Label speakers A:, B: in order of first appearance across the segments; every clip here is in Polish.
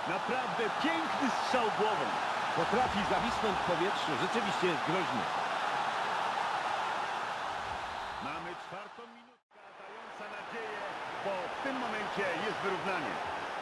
A: Naprawdę piękny strzał głową.
B: Potrafi zawisnąć w powietrzu. Rzeczywiście jest groźny.
A: Mamy czwartą minutkę dająca nadzieję, bo w tym momencie jest wyrównanie.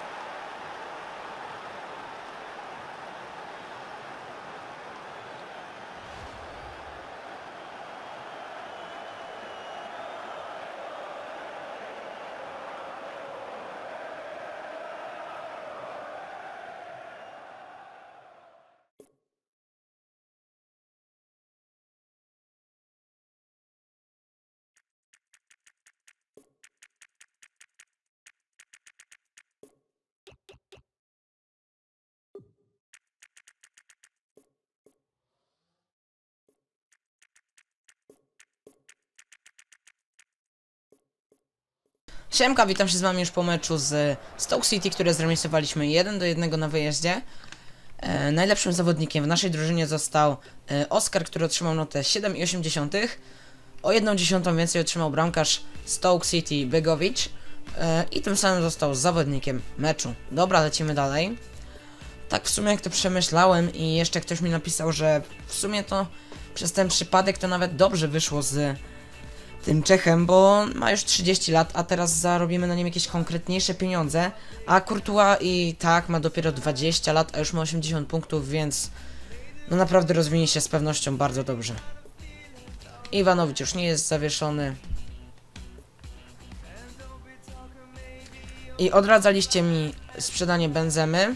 C: Siemka, witam się z wami już po meczu z Stoke City, które zremisowaliśmy 1-1 na wyjeździe. Najlepszym zawodnikiem w naszej drużynie został Oskar, który otrzymał notę 7,8. O 1/10 więcej otrzymał bramkarz Stoke City Begovic i tym samym został zawodnikiem meczu. Dobra, lecimy dalej. Tak w sumie jak to przemyślałem i jeszcze ktoś mi napisał, że w sumie to przez ten przypadek to nawet dobrze wyszło z tym Czechem, bo ma już 30 lat, a teraz zarobimy na nim jakieś konkretniejsze pieniądze, a Courtois i tak ma dopiero 20 lat, a już ma 80 punktów, więc no naprawdę rozwinie się z pewnością bardzo dobrze. Iwanowicz już nie jest zawieszony. I odradzaliście mi sprzedanie Benzemy.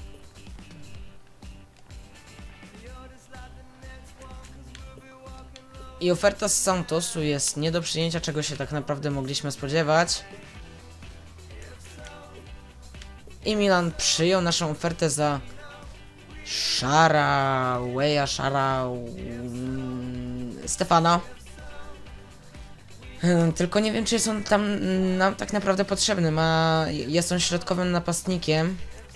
C: I oferta z Santosu jest nie do przyjęcia, czego się tak naprawdę mogliśmy spodziewać. I Milan przyjął naszą ofertę za Stefana. Tylko nie wiem, czy jest on tam nam tak naprawdę potrzebny. Jest on środkowym napastnikiem.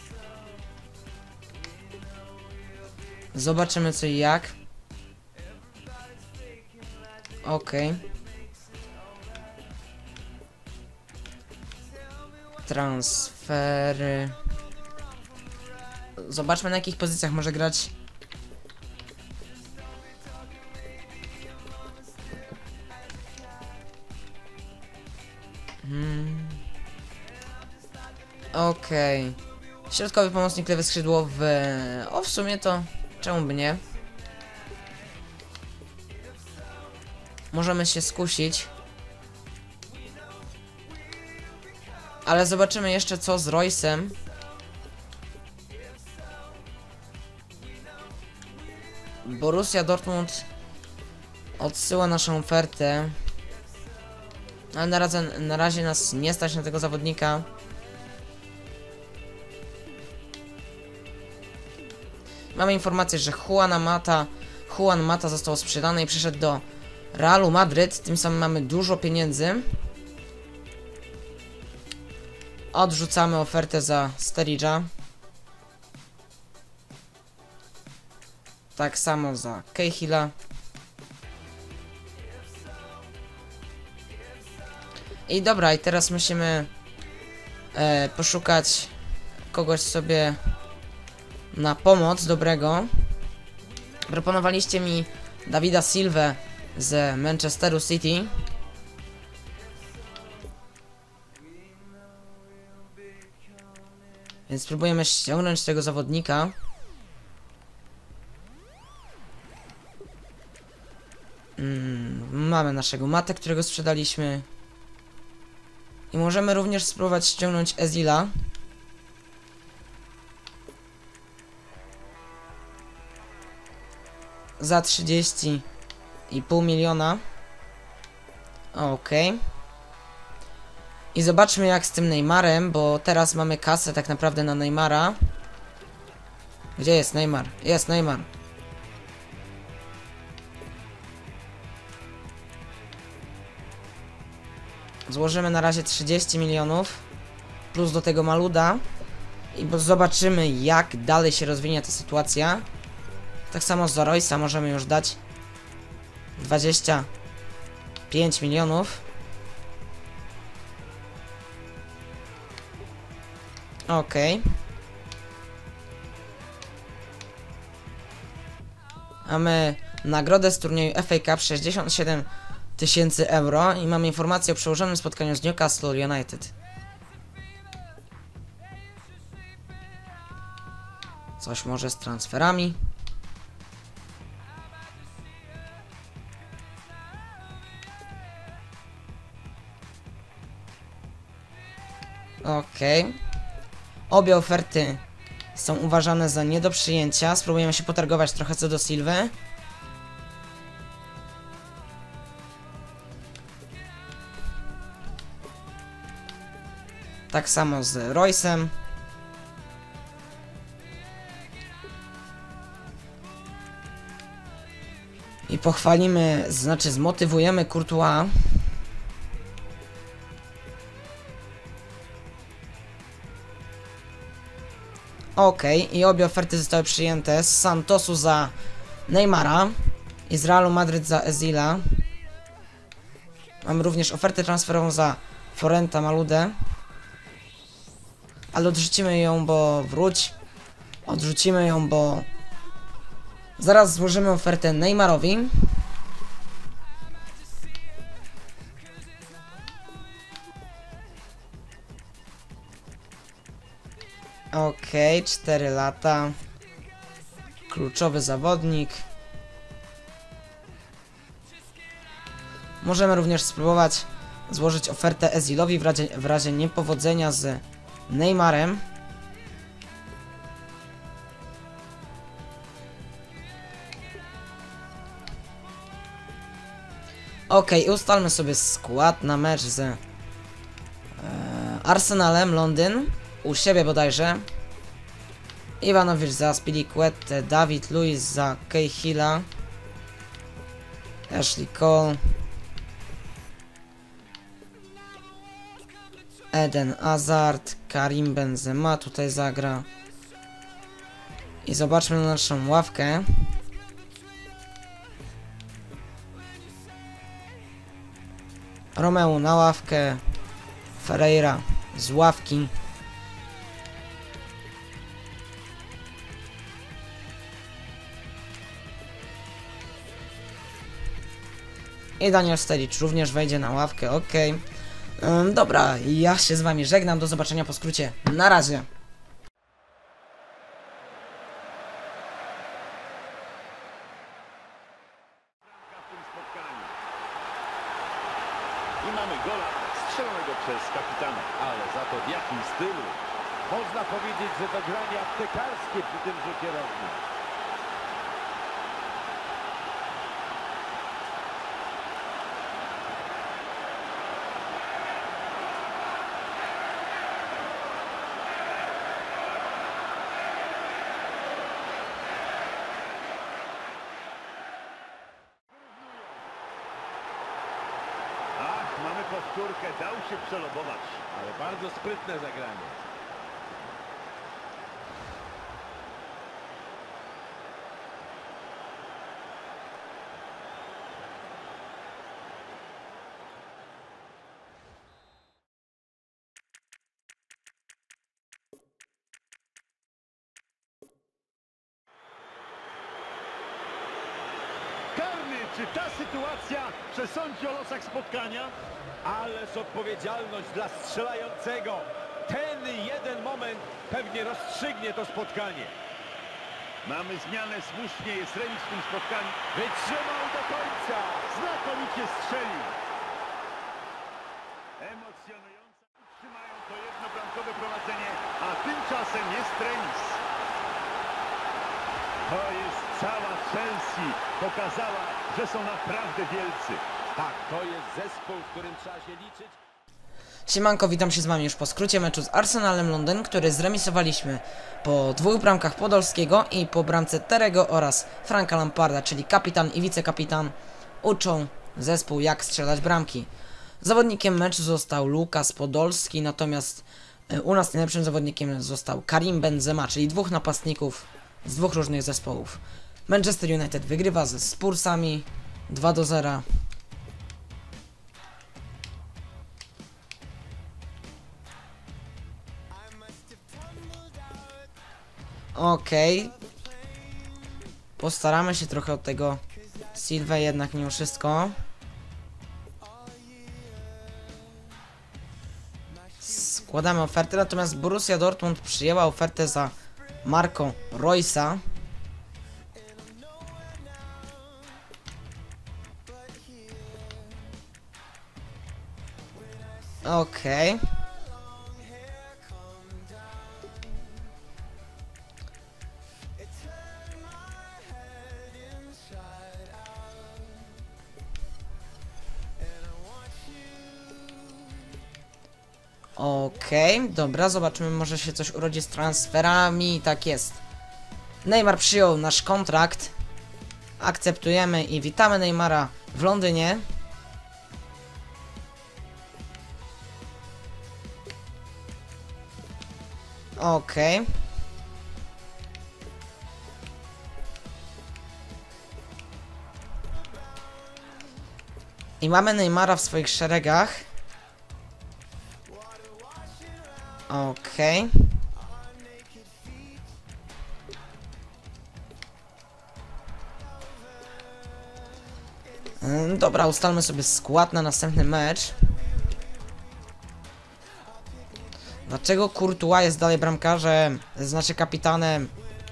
C: Zobaczymy co i jak. Okej. Transfery. Zobaczmy, na jakich pozycjach może grać. Okej. Środkowy pomocnik, lewe skrzydło w sumie to czemu by nie? Możemy się skusić. Ale zobaczymy jeszcze co z Royce'em. Borussia Dortmund odsyła naszą ofertę. Ale na razie nas nie stać na tego zawodnika. Mamy informację, że Juan Mata został sprzedany i przyszedł do Realu Madryt. Tym samym mamy dużo pieniędzy. Odrzucamy ofertę za Sturridge'a. Tak samo za Cahilla. I dobra, i teraz musimy poszukać kogoś sobie na pomoc dobrego. Proponowaliście mi Davida Silvę z Manchesteru City. Więc spróbujemy ściągnąć tego zawodnika. Mamy naszego Matę, którego sprzedaliśmy. I możemy również spróbować ściągnąć Ezila. Za 30,5 miliona. Okej. I zobaczmy jak z tym Neymarem, bo teraz mamy kasę tak naprawdę na Neymara. Gdzie jest Neymar? Jest Neymar. Złożymy na razie 30 milionów. Plus do tego Maluda. I zobaczymy jak dalej się rozwinie ta sytuacja. Tak samo z Royce'a możemy już dać 25 milionów. Okej. Mamy nagrodę z turnieju FA Cup 67 000 euro i mamy informację o przełożonym spotkaniu z Newcastle United. Coś może z transferami. Okej. Obie oferty są uważane za nie do przyjęcia. Spróbujemy się potargować trochę co do Silwy. Tak samo z Royce'em. I pochwalimy, znaczy zmotywujemy Courtois. Okej, i obie oferty zostały przyjęte. Z Santosu za Neymara i z Realu Madryt za Ezila. Mamy również ofertę transferową za Florenta Maludę. Ale odrzucimy ją, bo odrzucimy ją, bo zaraz złożymy ofertę Neymarowi. Okej, 4 lata. Kluczowy zawodnik. Możemy również spróbować złożyć ofertę Ezilowi w razie niepowodzenia z Neymarem. Okej, ustalmy sobie skład na mecz z Arsenalem Londyn. U siebie bodajże. Iwanowicz za Spilicuetę, David Luiz za Cahilla, Ashley Cole, Eden Hazard, Karim Benzema tutaj zagra. I zobaczmy na naszą ławkę. Romeu na ławkę, Ferreira z ławki. I Daniel Sturridge również wejdzie na ławkę, okej. Dobra, ja się z wami żegnam, do zobaczenia po skrócie. Na razie.
A: I mamy gola strzelonego przez kapitana.
B: Ale za to w jakim stylu? Można powiedzieć, że to granie aptekarskie przy tym rzucie rożnym.
A: Ach, mamy powtórkę, dał się przelobować.
B: Ale bardzo sprytne zagranie.
A: Karny, czy ta sytuacja przesądzi o losach spotkania?
B: Ależ odpowiedzialność dla strzelającego. Ten jeden moment pewnie rozstrzygnie to spotkanie.
A: Mamy zmianę, słusznie, jest remis w tym spotkaniu.
B: Wytrzymał do końca.
A: Znakomicie strzelił. Emocjonujące. Utrzymają to jednobramkowe prowadzenie, a tymczasem jest remis. To jest cała Chelsea. Pokazała, że są naprawdę wielcy.
B: Tak, to jest zespół, w którym trzeba się liczyć.
C: Siemanko, witam się z wami już po skrócie meczu z Arsenalem Londyn, który zremisowaliśmy po 2 bramkach Podolskiego i po bramce Terego oraz Franka Lamparda, czyli kapitan i wicekapitan uczą zespół jak strzelać bramki. Zawodnikiem meczu został Lukas Podolski, natomiast u nas najlepszym zawodnikiem został Karim Benzema, czyli 2 napastników z 2 różnych zespołów. Manchester United wygrywa ze Spursami 2-0. Okej. Postaramy się trochę od tego Silva jednak mimo wszystko. Składamy ofertę, natomiast Borussia Dortmund przyjęła ofertę za Marco Reusa. Okej. Okej, dobra, zobaczymy, może się coś urodzi z transferami. Tak jest. Neymar przyjął nasz kontrakt. Akceptujemy i witamy Neymara w Londynie. Okej. I mamy Neymara w swoich szeregach. Okej. Dobra, ustalmy sobie skład na następny mecz. Dlaczego Courtois jest dalej bramkarzem, znaczy kapitanem?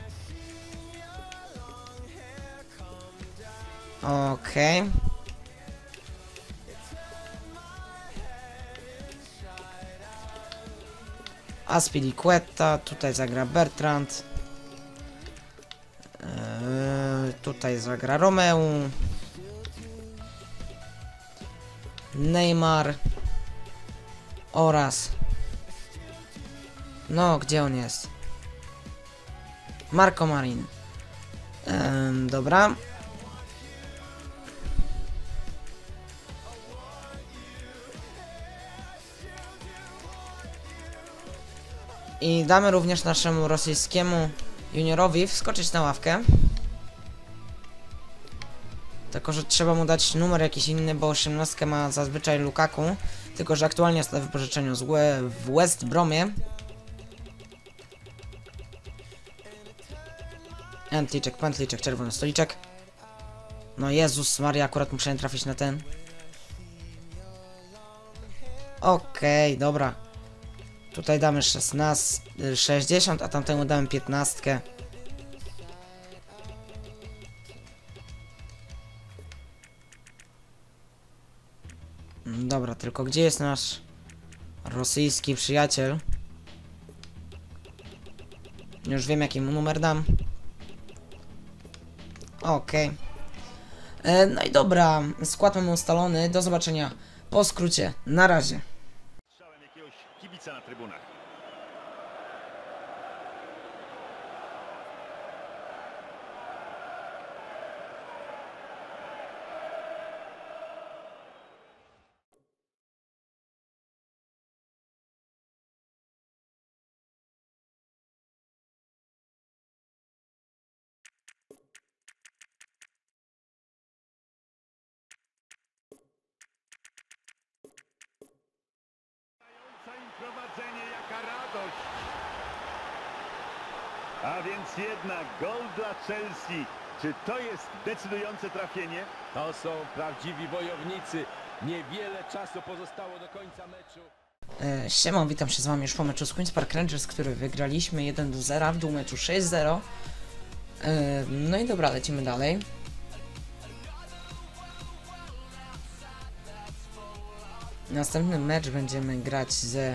C: Okej. Azpilicueta, tutaj zagra Bertrand. Tutaj zagra Romeu. Neymar. Oraz... No, gdzie on jest? Marco Marin. Dobra. I damy również naszemu rosyjskiemu juniorowi wskoczyć na ławkę. Tylko że trzeba mu dać numer jakiś inny, bo 18 ma zazwyczaj Lukaku. Tylko że aktualnie jest na wypożyczeniu w West Bromie. Pętliczek, czerwony stoliczek. No Jezus Maria, akurat musiałem trafić na ten. Okej, dobra. Tutaj damy 60, a tamtemu damy 15. Dobra, tylko gdzie jest nasz rosyjski przyjaciel? Już wiem, jaki mu numer dam. Okej. No i dobra, skład mamy ustalony. Do zobaczenia po skrócie. Na razie.
A: Strzałem jakiegoś kibica na trybunach. Prowadzenie, jaka radość! A więc jednak gol dla Chelsea. Czy to jest decydujące trafienie?
B: To są prawdziwi wojownicy. Niewiele czasu pozostało do końca meczu.
C: Siema, witam się z wami już po meczu z Queen's Park Rangers, który wygraliśmy 1-0, w dół meczu 6-0. No i dobra, lecimy dalej. Następny mecz będziemy grać z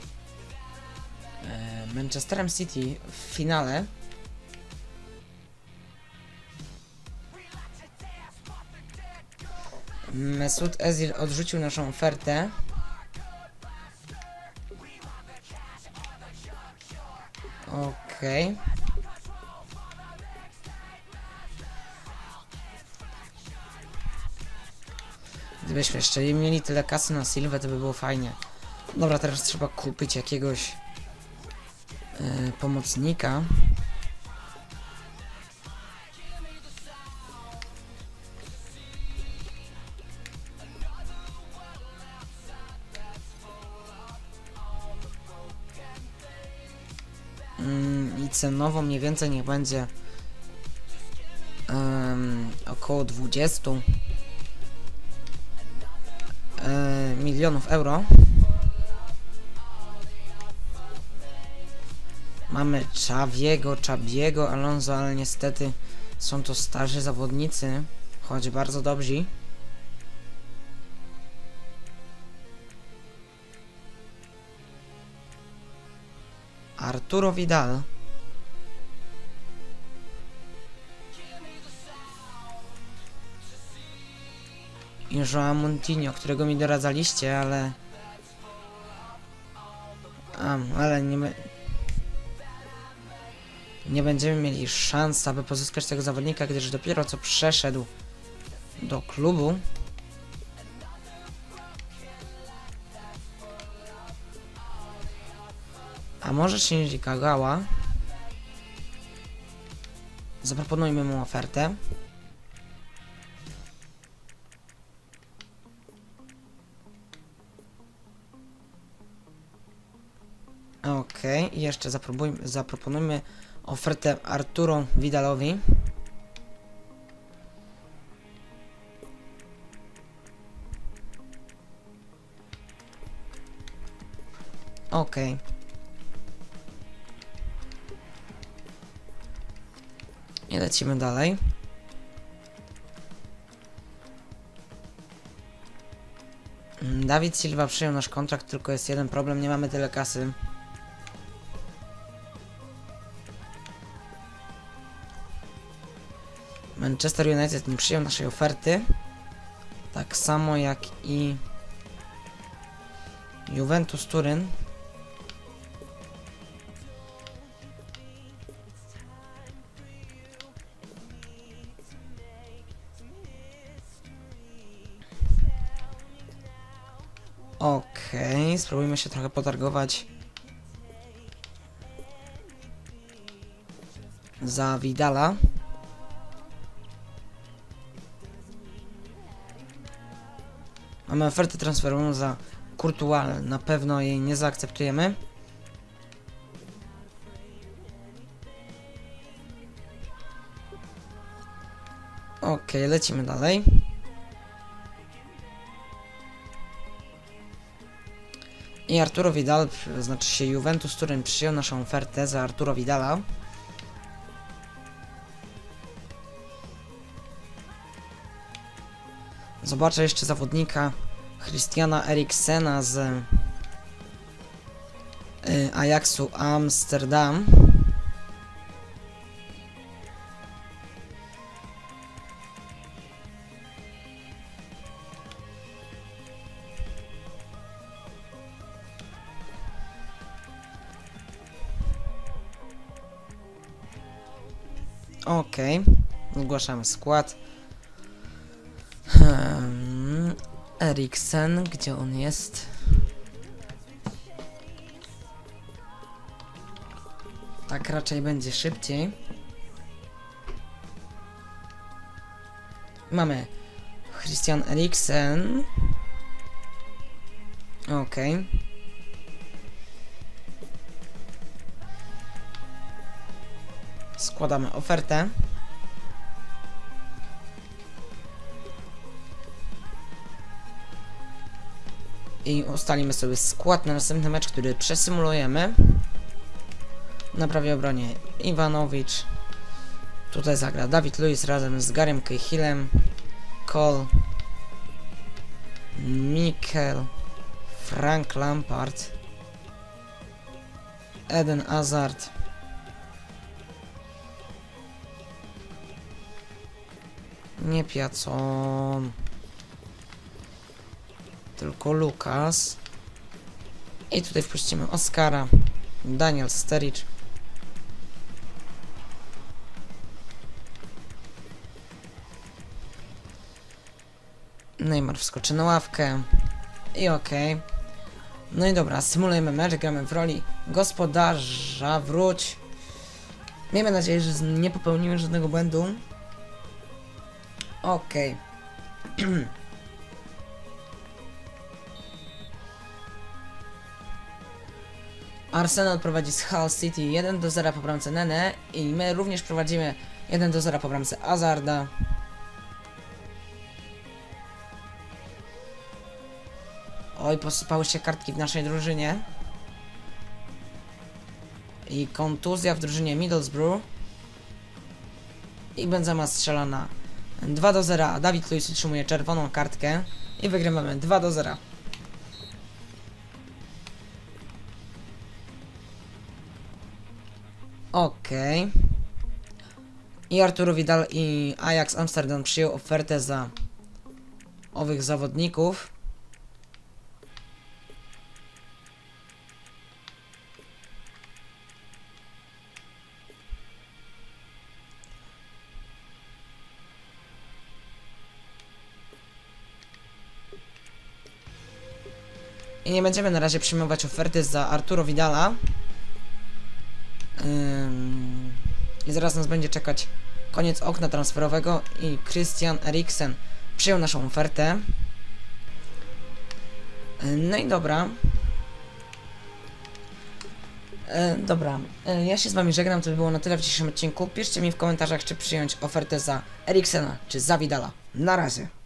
C: Manchesterem City w finale. Mesut Özil odrzucił naszą ofertę. Okej. Gdybyśmy jeszcze mieli tyle kasy na Silvę, to by było fajnie. Dobra, teraz trzeba kupić jakiegoś pomocnika. I cenowo mniej więcej niech będzie około 20 milionów euro. Mamy Xabiego Alonso, ale niestety są to starzy zawodnicy, choć bardzo dobrzy. Arturo Vidal. I João Moutinho, którego mi doradzaliście, ale... ale nie będziemy mieli szans, aby pozyskać tego zawodnika, gdyż dopiero co przeszedł do klubu. A może Shinji Kagawa? Zaproponujmy mu ofertę. Okej, i jeszcze zaproponujmy ofertę Arturo Vidalowi. Okej. I lecimy dalej. David Silva przyjął nasz kontrakt, tylko jest jeden problem, nie mamy tyle kasy. Manchester United nie przyjął naszej oferty. Tak samo jak i Juventus Turyn. Okej, spróbujmy się trochę potargować za Vidala. Mamy ofertę transferową za Courtois, ale na pewno jej nie zaakceptujemy. Okej, lecimy dalej. I Arturo Vidal, znaczy się Juventus Turyn przyjął naszą ofertę za Arturo Vidala. Zobaczę jeszcze zawodnika Christiana Eriksena z Ajaxu Amsterdam. Okej, zgłaszamy skład. Eriksen, gdzie on jest? Tak raczej będzie szybciej. Mamy Christian Eriksen. Okej. Składamy ofertę. I ustalimy sobie skład na następny mecz, który przesymulujemy. Na prawej obronie Iwanowicz. Tutaj zagra David Luiz razem z Garym Cahillem, Cole, Mikel, Frank Lampard, Eden Hazard, nie Piacon, tylko Lukas. I tutaj wpuścimy Oscara, Daniel Sturridge, Neymar wskoczy na ławkę i okej. No i dobra, symulujemy mecz, gramy w roli gospodarza, wróć. Miejmy nadzieję, że nie popełnimy żadnego błędu. Okej. Arsenal prowadzi z Hull City 1-0 po bramce Nene i my również prowadzimy 1-0 po bramce Hazarda. Oj, posypały się kartki w naszej drużynie. I kontuzja w drużynie Middlesbrough. I Benzema strzela na 2-0, a David Luiz utrzymuje czerwoną kartkę. I wygrywamy 2-0. Okej. I Arturo Vidal i Ajax Amsterdam przyjął ofertę za owych zawodników. I nie będziemy na razie przyjmować oferty za Arturo Vidala. I zaraz nas będzie czekać koniec okna transferowego i Christian Eriksen przyjął naszą ofertę. No i dobra. Ja się z wami żegnam, to by było na tyle w dzisiejszym odcinku. Piszcie mi w komentarzach, czy przyjąć ofertę za Eriksena, czy za Vidala. Na razie.